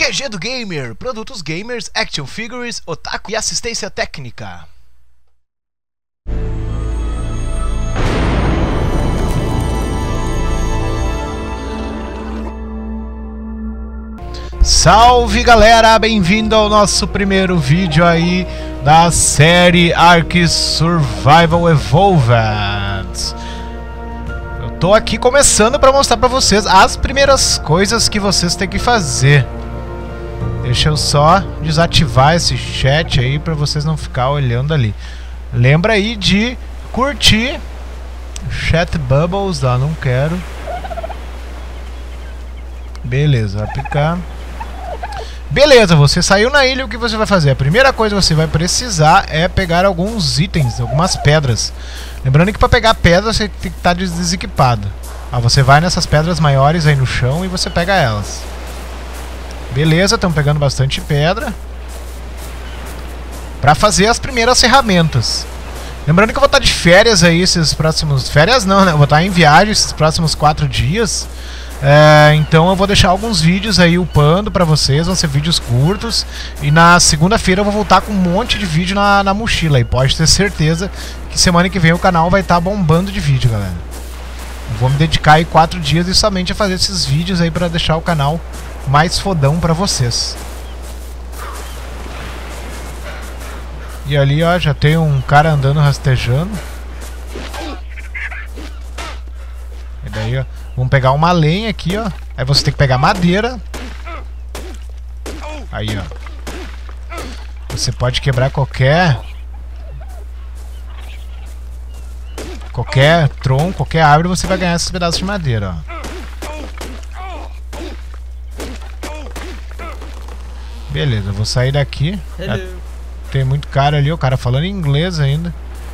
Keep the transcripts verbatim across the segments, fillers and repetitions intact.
G G do Gamer, produtos gamers, action figures, otaku e assistência técnica. Salve galera, bem-vindo ao nosso primeiro vídeo aí da série Ark Survival Evolved. Eu tô aqui começando para mostrar para vocês as primeiras coisas que vocês têm que fazer. Deixa eu só desativar esse chat aí para vocês não ficar olhando ali. Lembra aí de curtir chat bubbles, ah, não quero. Beleza, vai aplicar. Beleza, você saiu na ilha, o que você vai fazer? A primeira coisa que você vai precisar é pegar alguns itens, algumas pedras. Lembrando que para pegar pedra você tem que estar desequipado. Ah, você vai nessas pedras maiores aí no chão e você pega elas. Beleza, estamos pegando bastante pedra para fazer as primeiras ferramentas. Lembrando que eu vou estar de férias aí esses próximos... Férias não, né? Eu vou estar em viagem esses próximos quatro dias. É, então eu vou deixar alguns vídeos aí upando pra vocês, vão ser vídeos curtos. E na segunda-feira eu vou voltar com um monte de vídeo na, na mochila. E pode ter certeza que semana que vem o canal vai estar bombando de vídeo, galera. Eu vou me dedicar aí quatro dias e somente a fazer esses vídeos aí pra deixar o canal mais fodão pra vocês. E ali ó, já tem um cara andando rastejando. E daí ó, vamos pegar uma lenha aqui, ó. Aí você tem que pegar madeira. Aí, ó. Você pode quebrar qualquer... Qualquer tronco, qualquer árvore, você vai ganhar esses pedaços de madeira, ó. Beleza, eu vou sair daqui. Já tem muito cara ali, o cara falando inglês ainda.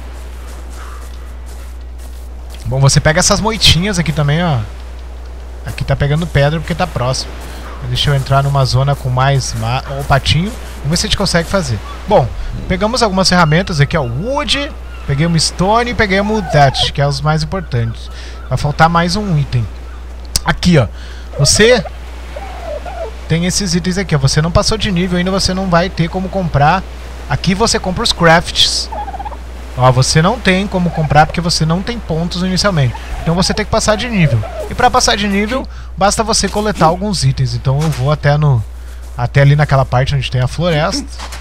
Bom, você pega essas moitinhas aqui também, ó. Aqui tá pegando pedra porque tá próximo. Deixa eu entrar numa zona com mais ma o patinho. Vamos ver se a gente consegue fazer. Bom, pegamos algumas ferramentas aqui, ó. Wood, peguemos stone e peguemos thatch, que é os mais importantes. Vai faltar mais um item. Aqui, ó. Você tem esses itens aqui, ó. Você não passou de nível ainda, você não vai ter como comprar. Aqui você compra os crafts. Ó, você não tem como comprar porque você não tem pontos inicialmente. Então você tem que passar de nível. E para passar de nível, basta você coletar alguns itens. Então eu vou até no até ali naquela parte onde tem a floresta.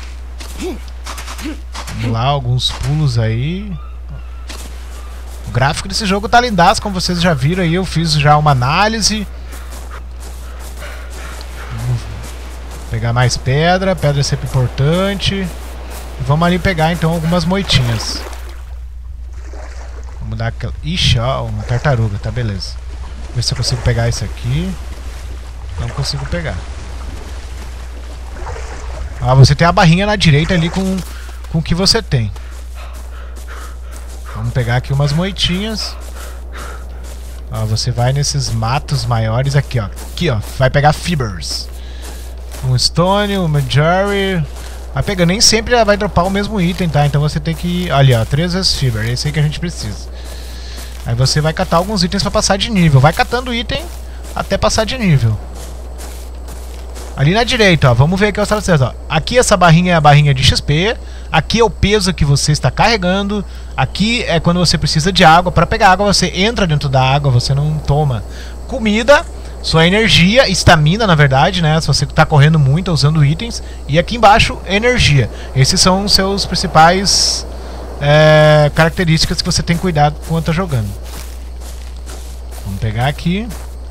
Vamos lá, alguns pulos aí. O gráfico desse jogo tá lindaço, como vocês já viram aí. Eu fiz já uma análise. Vou pegar mais pedra. Pedra é sempre importante. Vamos ali pegar então algumas moitinhas. Vamos dar aquela... Ixi, ó, uma tartaruga, tá beleza. Ver se eu consigo pegar isso aqui. Não consigo pegar. Ah, você tem a barrinha na direita ali com, com o que você tem. Vamos pegar aqui umas moitinhas. Ó, você vai nesses matos maiores aqui, ó. Aqui, ó, vai pegar fibers. Um stone, um jerry. Vai pegando, nem sempre vai dropar o mesmo item, tá? Então você tem que... Olha, ó, três vezes fiber, é esse aí que a gente precisa. Aí você vai catar alguns itens pra passar de nível. Vai catando item até passar de nível. Ali na direita, ó, vamos ver aqui os vocês, ó. Aqui essa barrinha é a barrinha de X P. Aqui é o peso que você está carregando. Aqui é quando você precisa de água. Pra pegar água você entra dentro da água, você não toma comida. Sua energia, estamina na verdade, né? Se você está correndo muito usando itens. E aqui embaixo, energia. Esses são os seus principais é, características que você tem cuidado quando está jogando. Vamos pegar aqui.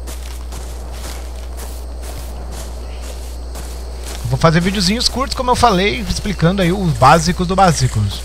Vou fazer videozinhos curtos, como eu falei, explicando aí os básicos do básicos.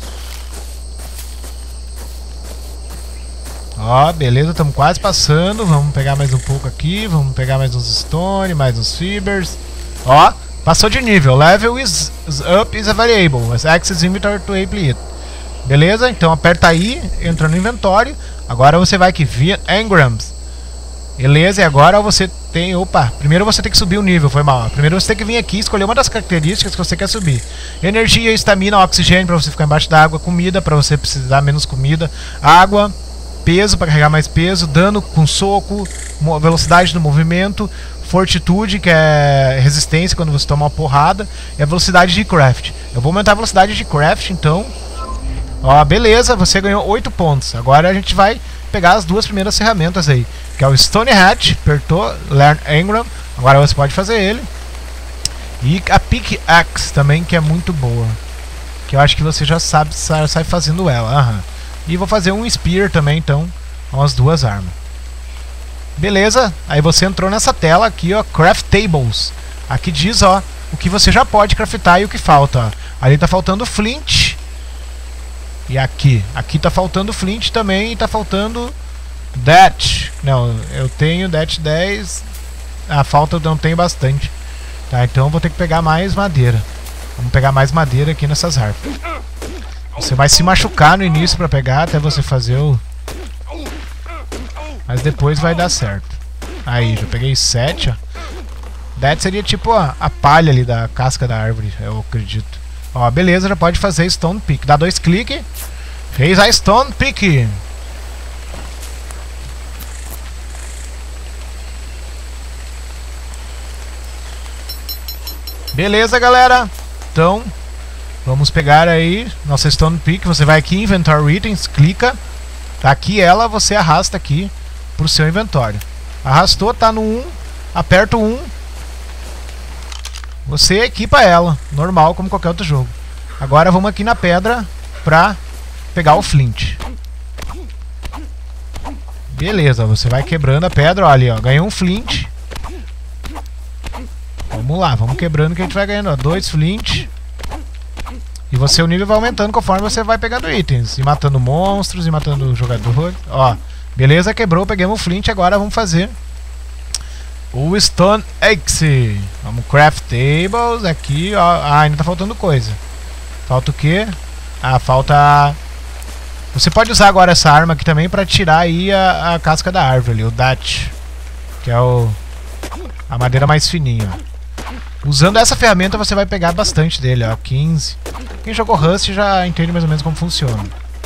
Ó, beleza, estamos quase passando. Vamos pegar mais um pouco aqui. Vamos pegar mais uns stone, mais uns fibers. Ó, passou de nível. Level is, is up is a variable. Access inventory to apply it. Beleza? Então aperta aí, entra no inventório. Agora você vai aqui, via engrams. Beleza, e agora você tem... Opa, primeiro você tem que subir o nível, foi mal. Primeiro você tem que vir aqui e escolher uma das características que você quer subir. Energia, estamina, oxigênio para você ficar embaixo da água. Comida, para você precisar menos comida. Água... Peso para carregar mais peso, dano com soco, velocidade do movimento, fortitude, que é resistência quando você toma uma porrada, e a velocidade de craft. Eu vou aumentar a velocidade de craft, então. Ó, beleza, você ganhou oito pontos. Agora a gente vai pegar as duas primeiras ferramentas aí, que é o Stone Hatch, apertou, Learn Engram, agora você pode fazer ele. E a Pickaxe também, que é muito boa, que eu acho que você já sabe, sai fazendo ela. Aham. E vou fazer um Spear também, então, com as duas armas. Beleza, aí você entrou nessa tela aqui, ó, Craft Tables. Aqui diz, ó, o que você já pode craftar e o que falta, ó. Ali tá faltando Flint. E aqui, aqui tá faltando Flint também e tá faltando Det. Não, eu tenho Det dez. A falta eu não tenho bastante. Tá, então eu vou ter que pegar mais madeira. Vamos pegar mais madeira aqui nessas árvores. Você vai se machucar no início pra pegar até você fazer o... Mas depois vai dar certo. Aí, já peguei sete, ó. Det seria tipo ó, a palha ali da casca da árvore, eu acredito. Ó, beleza, já pode fazer Stone Pick. Dá dois cliques. Fez a Stone Pick. Beleza, galera. Então, vamos pegar aí nossa Stone Pick. Você vai aqui em Inventory Items, clica. Tá aqui ela, você arrasta aqui pro seu inventório. Arrastou, tá no um. Aperta o um. Você equipa ela, normal, como qualquer outro jogo. Agora vamos aqui na pedra pra pegar o Flint. Beleza, você vai quebrando a pedra, ó, ali, ó, ganhou um Flint. Vamos lá, vamos quebrando que a gente vai ganhando, ó, dois Flint. E você, o nível vai aumentando conforme você vai pegando itens. E matando monstros, e matando jogadores. Ó, beleza, quebrou, pegamos o Flint, agora vamos fazer o Stone Axe. Vamos craft tables aqui, ó. Ah, ainda tá faltando coisa. Falta o quê? Ah, falta... Você pode usar agora essa arma aqui também pra tirar aí a, a casca da árvore ali, o Dat, que é o... a madeira mais fininha, ó. Usando essa ferramenta você vai pegar bastante dele, ó, quinze. Quem jogou Rust já entende mais ou menos como funciona.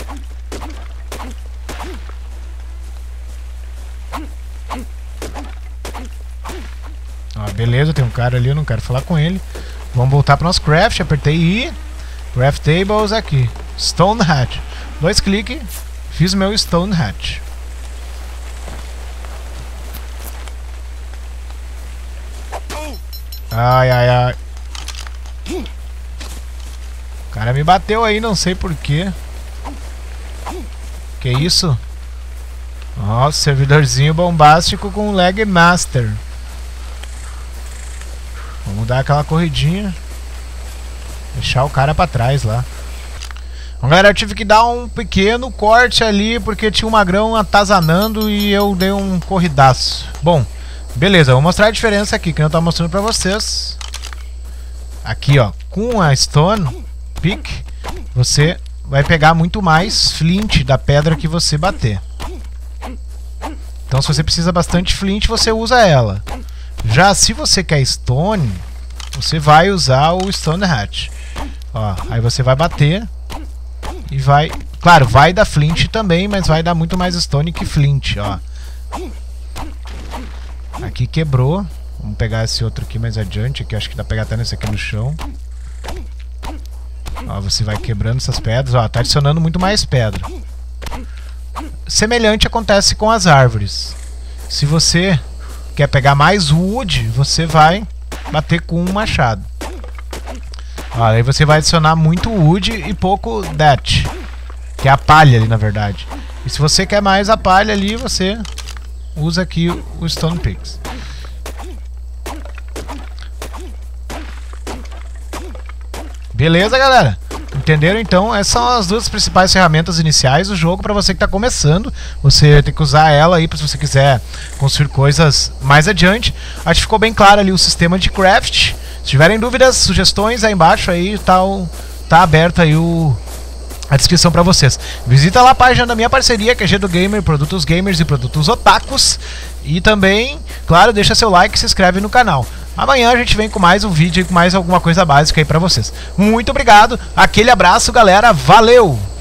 Ó, beleza, tem um cara ali, eu não quero falar com ele. Vamos voltar para o nosso craft, apertei I. Craft Tables aqui. Stone Hatch. Dois cliques, fiz meu Stone Hatch. Ai, ai, ai. O cara me bateu aí, não sei porquê. Que isso? Nossa, servidorzinho bombástico com lag master. Vamos dar aquela corridinha. Deixar o cara pra trás lá. Bom, galera, eu tive que dar um pequeno corte ali porque tinha um magrão atazanando e eu dei um corridaço. Bom, beleza, vou mostrar a diferença aqui que eu tava mostrando pra vocês. Aqui, ó, com a Stone Pick, você vai pegar muito mais Flint da pedra que você bater. Então, se você precisa bastante Flint, você usa ela. Já se você quer Stone, você vai usar o Stone Hatch. Ó, aí você vai bater e vai... Claro, vai dar Flint também, mas vai dar muito mais Stone que Flint, ó. Aqui quebrou. Vamos pegar esse outro aqui mais adiante, que acho que dá pra pegar até nesse aqui no chão. Ó, você vai quebrando essas pedras, ó, tá adicionando muito mais pedra. Semelhante acontece com as árvores. Se você quer pegar mais wood, você vai bater com um machado. Ó, aí você vai adicionar muito wood e pouco that, que é a palha ali, na verdade. E se você quer mais a palha ali, você usa aqui o Stone Picks. Beleza, galera? Entenderam? Então, essas são as duas principais ferramentas iniciais do jogo para você que está começando. Você tem que usar ela aí se você quiser construir coisas mais adiante. Acho que ficou bem claro ali o sistema de craft. Se tiverem dúvidas, sugestões, aí embaixo aí tá, o, tá aberto aí o, a descrição para vocês. Visita lá a página da minha parceria, que é G do Gamer, produtos gamers e produtos otakus. E também, claro, deixa seu like e se inscreve no canal. Amanhã a gente vem com mais um vídeo e com mais alguma coisa básica aí pra vocês. Muito obrigado, aquele abraço, galera, valeu!